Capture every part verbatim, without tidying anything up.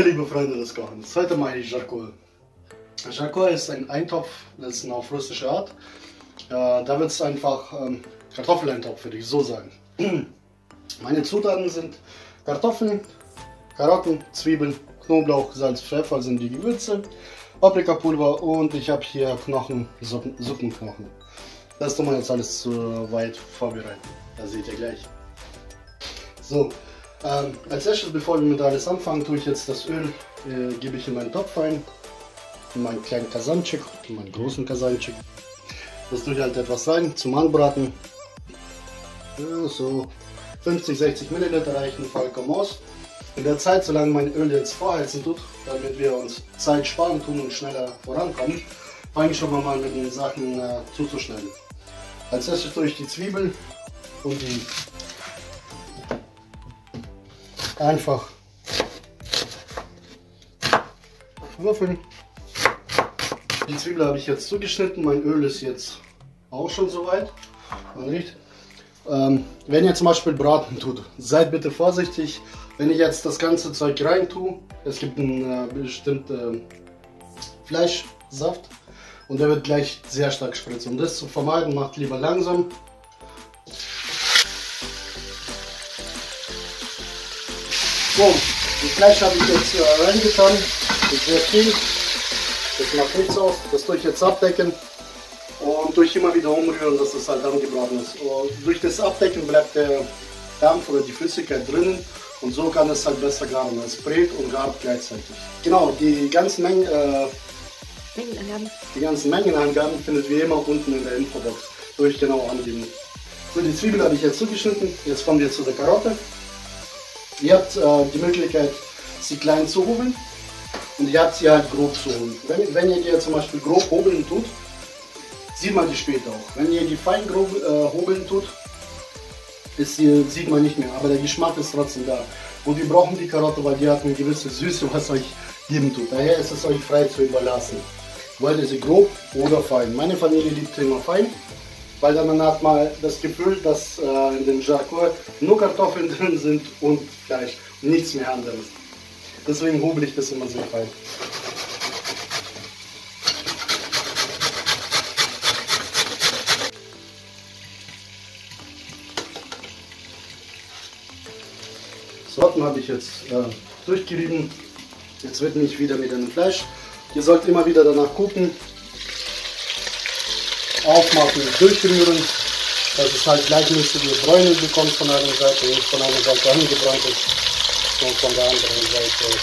liebe Freunde des Kochens, heute mache ich Jarkol. Jarkol ist ein Eintopf, das ist eine auf russische Art. Äh, da wird es einfach ähm, Kartoffeleintopf, würde ich so sagen. Meine Zutaten sind Kartoffeln, Karotten, Zwiebeln, Knoblauch, Salz, Pfeffer sind die Gewürze, Paprikapulver und ich habe hier Knochen, Suppen, Suppenknochen. Das tun wir jetzt alles so weit vorbereiten. Das seht ihr gleich. So, ähm, als erstes, bevor wir mit alles anfangen, tue ich jetzt das Öl, äh, gebe ich in meinen Topf ein, in meinen kleinen Kasanchik, in meinen großen Kasanchik. Das tue ich halt etwas rein zum Anbraten. Ja, so fünfzig, sechzig Milliliter reichen vollkommen aus. In der Zeit, solange mein Öl jetzt vorheizen tut, damit wir uns Zeit sparen tun und schneller vorankommen, fange ich schon mal mit den Sachen äh, zuzuschneiden. Als erstes tue ich die Zwiebeln und die einfach würfeln. Die Zwiebel habe ich jetzt zugeschnitten, mein Öl ist jetzt auch schon soweit. Man riecht. Ähm, wenn ihr zum Beispiel braten tut, seid bitte vorsichtig. Wenn ich jetzt das ganze Zeug rein tue, es gibt einen äh, bestimmten äh, Fleischsaft und der wird gleich sehr stark spritzen. Um das zu vermeiden, macht lieber langsam. So, das Fleisch habe ich jetzt äh, reingetan, das ist sehr viel, das macht nichts aus, das tue ich jetzt abdecken und durch immer wieder umrühren, dass es halt angebraten ist. Und durch das Abdecken bleibt der Dampf oder die Flüssigkeit drinnen und so kann es halt besser garen. Es brät und gart gleichzeitig. Genau, die ganzen Mengen, äh, Mengenangaben. die ganzen Mengenangaben findet wie immer unten in der Infobox, durch genau angeben. So, die Zwiebel habe ich jetzt zugeschnitten, jetzt kommen wir zu der Karotte. Ihr habt äh, die Möglichkeit, sie klein zu hobeln und ihr habt sie halt grob zu hobeln. Wenn, wenn ihr die zum Beispiel grob hobeln tut, sieht man die später auch. Wenn ihr die fein grob äh, hobeln tut, ist sie, sieht man nicht mehr, aber der Geschmack ist trotzdem da. Und wir brauchen die Karotte, weil die hat eine gewisse Süße, was euch geben tut. Daher ist es euch frei zu überlassen. Wollt ihr sie grob oder fein? Meine Familie liebt immer fein, weil dann hat man das Gefühl, dass äh, in dem Jarkol nur Kartoffeln drin sind und Fleisch und nichts mehr anderes. Deswegen hobel ich das immer sehr fein. Sorten habe ich jetzt äh, durchgerieben. Jetzt wird nicht wieder mit dem Fleisch. Ihr sollt immer wieder danach gucken. Aufmachen, durchrühren, dass es halt gleichmäßige Bräune bekommt von einer Seite, nicht von einer Seite angebrannt ist und von der anderen Seite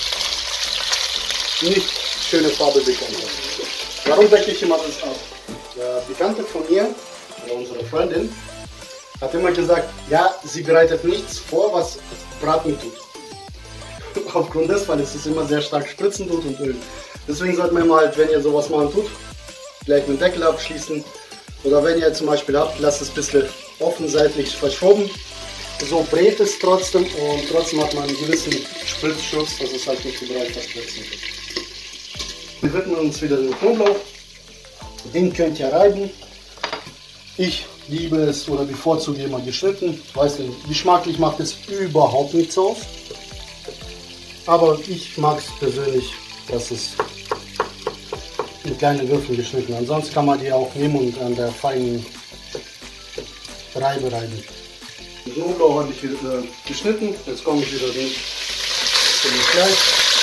nicht schöne Farbe bekommt. Warum decke ich immer das ab? Der Bekannte von mir, oder unsere Freundin, hat immer gesagt, ja, sie bereitet nichts vor, was braten tut. Aufgrund des Falles ist es immer sehr stark spritzen tut und Öl. Deswegen sollte man immer halt, wenn ihr sowas machen tut, gleich mit dem Deckel abschließen. Oder wenn ihr zum Beispiel habt, lasst es ein bisschen offen seitlich verschoben. So brät es trotzdem und trotzdem hat man einen gewissen Spritzschutz, dass es halt nicht überall verspritzen wird. Wir widmen uns wieder den Knoblauch. Den könnt ihr reiben. Ich liebe es oder bevorzuge immer geschnitten. Weiß nicht, geschmacklich macht es überhaupt nichts aus. Aber ich mag es persönlich, dass es in kleine Würfel geschnitten. Ansonsten kann man die auch nehmen und an der feinen Reibe reiben. Den Knoblauch habe ich wieder äh, geschnitten. Jetzt komme ich wieder zum Fleisch.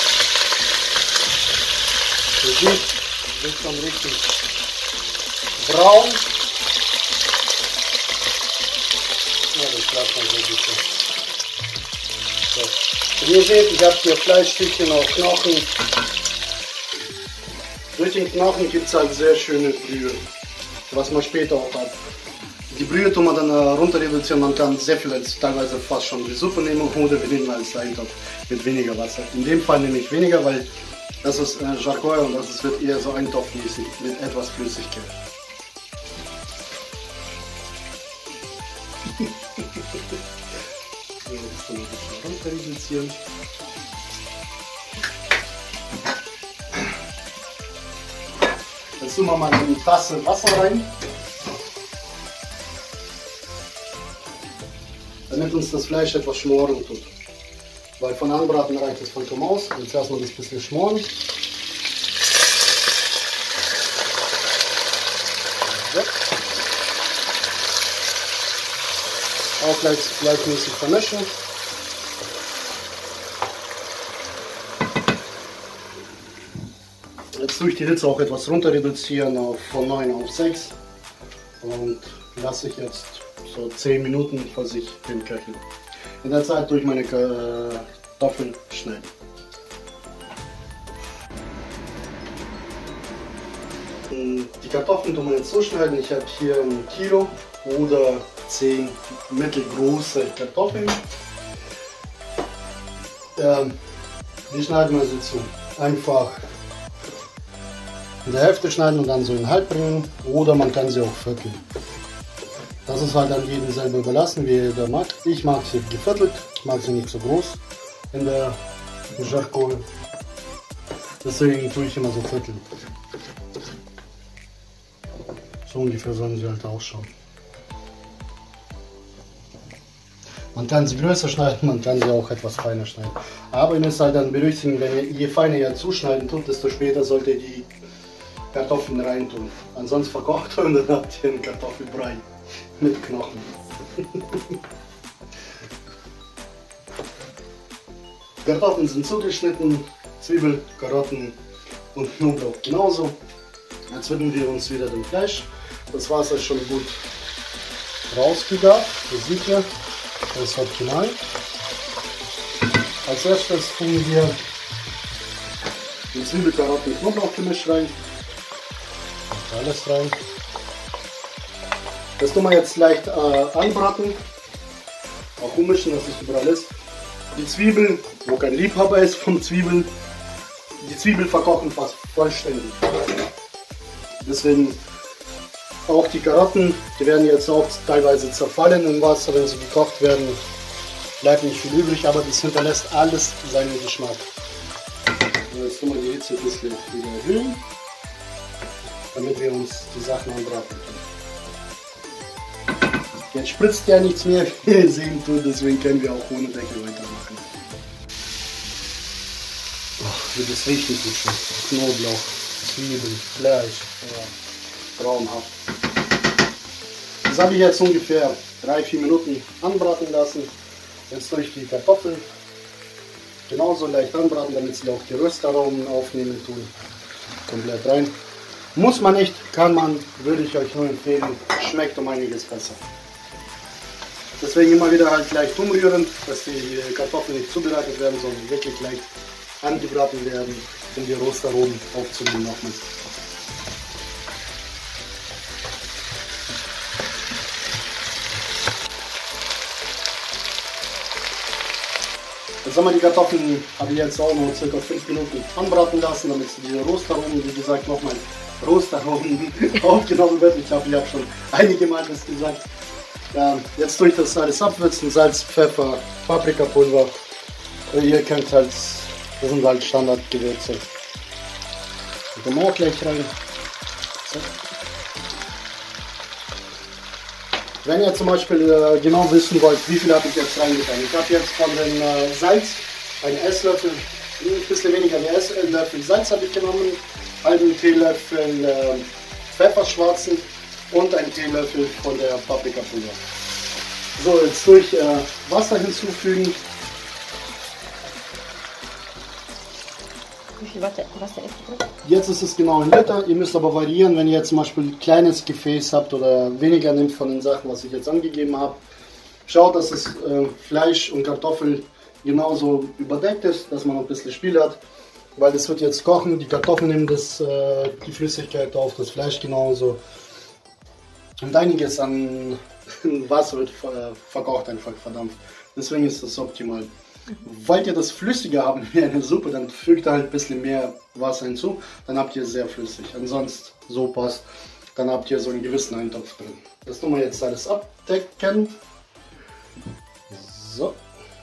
Ihr seht, wird schon richtig braun. Ja, das bleibt dann so ein bisschen. So. Und ihr seht, ich habe hier Fleischstückchen auf Knochen. Durch den Knochen gibt es halt sehr schöne Brühe, was man später auch hat. Die Brühe tun wir dann äh, runter reduzieren, man kann sehr viel, als teilweise fast schon die Suppe nehmen oder wir nehmen als Eintopf mit weniger Wasser. In dem Fall nehme ich weniger, weil das ist äh, Jarkol und das ist, wird eher so eintopfmäßig mit etwas Flüssigkeit. So, jetzt können wir das runter reduzieren. Jetzt tun wir mal eine Tasse Wasser rein, damit uns das Fleisch etwas schmoren tut. weil von Anbraten reicht es vollkommen aus. Jetzt lassen wir das ein bisschen schmoren. So. Auch gleich gleichmäßig vermischen. Jetzt tue ich die Hitze auch etwas runter reduzieren auf von neun auf sechs und lasse ich jetzt so zehn Minuten vor sich hinköcheln. In der Zeit tue ich meine Kartoffeln schneiden. Die Kartoffeln tun wir jetzt so schneiden. Ich habe hier ein Kilo oder zehn mittelgroße Kartoffeln. Ähm, die schneiden wir so zu. Einfach in der Hälfte schneiden und dann so in halb bringen, oder man kann sie auch vierteln. Das ist halt an jedem selber überlassen, wie jeder mag. Ich mag sie geviertelt, ich mag sie nicht so groß in der Jarkohl. Deswegen tue ich immer so vierteln. So ungefähr sollen sie halt ausschauen. Man kann sie größer schneiden, man kann sie auch etwas feiner schneiden. Aber ihr müsst halt dann berücksichtigen, wenn ihr, je feiner ihr zuschneiden tut, desto später sollt ihr die Kartoffeln reintun. Ansonsten verkocht und dann habt ihr einen Kartoffelbrei mit Knochen. Kartoffeln sind zugeschnitten, Zwiebel, Karotten und Knoblauch genauso. Jetzt widmen wir uns wieder dem Fleisch. Das Wasser ist schon gut rausgegabt, das seht ihr, das ist optimal. Als erstes tun wir den Zwiebel, Karotten, Knoblauch-Gemisch rein. Und alles rein. Das tun wir jetzt leicht äh, anbraten, auch ummischen, dass es überall ist. Die Zwiebeln, wo kein Liebhaber ist von Zwiebeln, die Zwiebeln verkochen fast vollständig. Deswegen auch die Karotten, die werden jetzt auch teilweise zerfallen im Wasser, wenn sie gekocht werden. Bleibt nicht viel übrig, aber das hinterlässt alles seinen Geschmack. Und jetzt tun wir die Hitze ein bisschen wieder erhöhen, damit wir uns die Sachen anbraten können. Jetzt spritzt ja nichts mehr, wie ihr sehen tut, deswegen können wir auch ohne Deckel weitermachen. Oh, wie das richtig gut schmeckt. Knoblauch, Zwiebeln, Fleisch, ja, traumhaft. Das habe ich jetzt ungefähr drei bis vier Minuten anbraten lassen. Jetzt tue ich die Kartoffeln genauso leicht anbraten, damit sie auch die Röstaromen aufnehmen tun. Komplett rein. Muss man nicht, kann man, würde ich euch nur empfehlen, schmeckt um einiges besser. Deswegen immer wieder halt leicht umrühren, dass die Kartoffeln nicht zubereitet werden, sondern wirklich leicht angebraten werden, um die Röstaromen aufzunehmen nochmals. Jetzt haben wir die Kartoffeln, habe ich jetzt auch noch ca. fünf Minuten anbraten lassen, damit sie die Röstaromen, wie gesagt, nochmal Röstaromen aufgenommen wird. Ich glaube, ich habe schon einige Mal das gesagt. Ja, jetzt tue ich das alles abwürzen, Salz, Pfeffer, Paprikapulver. Ihr könnt halt, das sind halt Standardgewürze. Die kommen auch gleich rein. So. Wenn ihr zum Beispiel äh, genau wissen wollt, wie viel habe ich jetzt reingetan. Ich habe jetzt von dem äh, Salz einen Esslöffel, ein bisschen weniger als einen Esslöffel Salz habe ich genommen, einen Teelöffel äh, Pfefferschwarzen und einen Teelöffel von der Paprikapulver. So, jetzt tue ich äh, Wasser hinzufügen. Wie viel Wasser, Wasser ist drin? Jetzt ist es genau ein Liter. Ihr müsst aber variieren, wenn ihr jetzt zum Beispiel ein kleines Gefäß habt oder weniger nimmt von den Sachen, was ich jetzt angegeben habe. Schaut, dass das äh, Fleisch und Kartoffeln genauso überdeckt ist, dass man noch ein bisschen Spiel hat. Weil das wird jetzt kochen, die Kartoffeln nehmen das, äh, die Flüssigkeit auf, das Fleisch genauso. Und einiges an Wasser wird äh, verkocht, einfach verdampft. Deswegen ist das optimal. Wollt ihr das flüssiger haben wie eine Suppe, dann fügt halt ein bisschen mehr Wasser hinzu, dann habt ihr sehr flüssig. Ansonsten so passt, dann habt ihr so einen gewissen Eintopf drin. Das tun wir jetzt alles abdecken. So.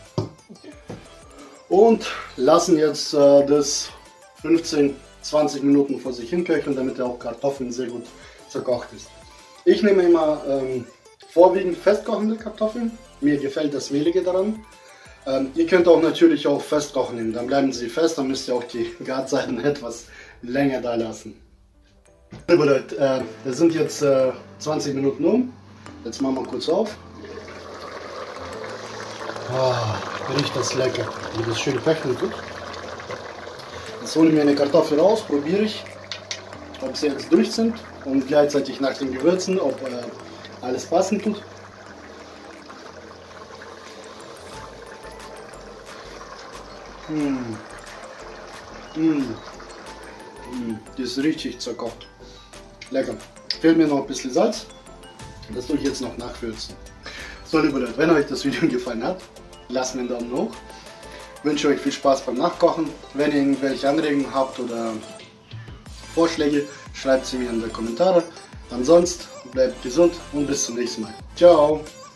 Und lassen jetzt äh, das fünfzehn bis zwanzig Minuten vor sich hinköcheln, damit auch Kartoffeln sehr gut zerkocht ist. Ich nehme immer ähm, vorwiegend festkochende Kartoffeln. Mir gefällt das Mehlige daran. Ähm, ihr könnt auch natürlich auch festkochen nehmen, dann bleiben sie fest, dann müsst ihr auch die Garseiten etwas länger da lassen. Liebe Leute, äh, das sind jetzt äh, zwanzig Minuten um. Jetzt machen wir kurz auf. Oh, riecht das lecker, wie das schön köcheln tut. Jetzt hole ich mir eine Kartoffel raus, probiere ich, ob sie jetzt durch sind und gleichzeitig nach den Gewürzen, ob äh, alles passen tut. Mmh. Mmh. Mmh. Die ist richtig zerkocht. Lecker. Fehlt mir noch ein bisschen Salz. Das tue ich jetzt noch nachwürzen. So, liebe Leute, wenn euch das Video gefallen hat, lasst mir einen Daumen hoch. Ich wünsche euch viel Spaß beim Nachkochen. Wenn ihr irgendwelche Anregungen habt oder Vorschläge, schreibt sie mir in die Kommentare. Ansonsten bleibt gesund und bis zum nächsten Mal. Ciao!